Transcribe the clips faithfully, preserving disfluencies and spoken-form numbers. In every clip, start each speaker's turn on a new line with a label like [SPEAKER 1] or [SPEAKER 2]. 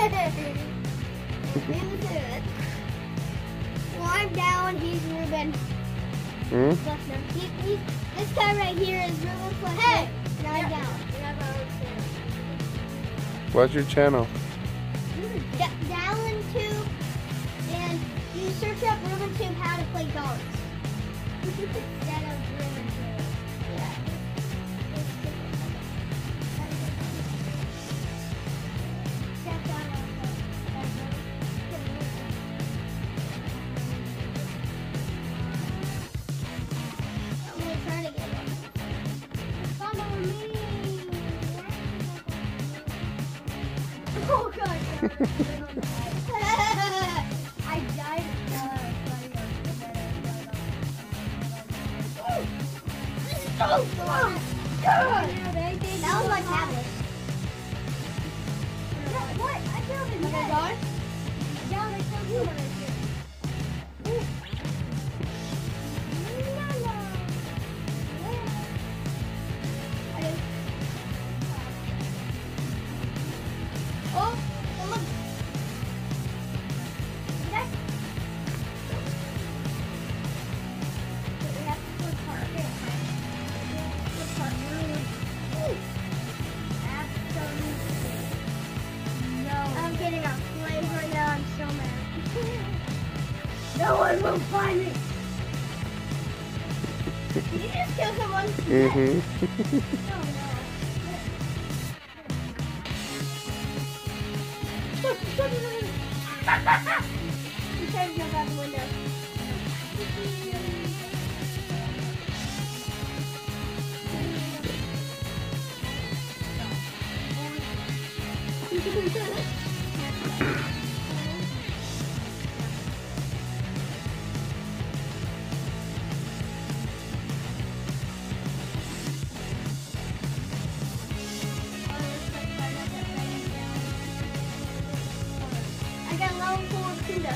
[SPEAKER 1] Well, I'm down. He's Ruben.
[SPEAKER 2] Hmm?
[SPEAKER 1] He, he, this guy right here is Ruben Fletcher. Hey! And I'm down.
[SPEAKER 2] What's your channel?
[SPEAKER 1] D Dallin Tube, and you search up Ruben Tube how to play darts. Instead of Ruben Tube. Yeah. I'm gonna try to get one. Follow me. Oh god. I died. Uh, oh god. God. That was my tablet. What? I killed him. Okay, God. Yeah, they killed you. Oh, someone. Yes. We have to put part here. Put part really. Absolutely. No. I'm getting a flame right now. I'm so mad. No one will find me. Did you just kill someone?
[SPEAKER 2] Mm-hmm.
[SPEAKER 1] No, no. I'm trying to jump out the window. I got level four Kuda.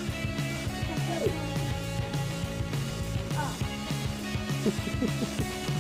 [SPEAKER 1] Oh.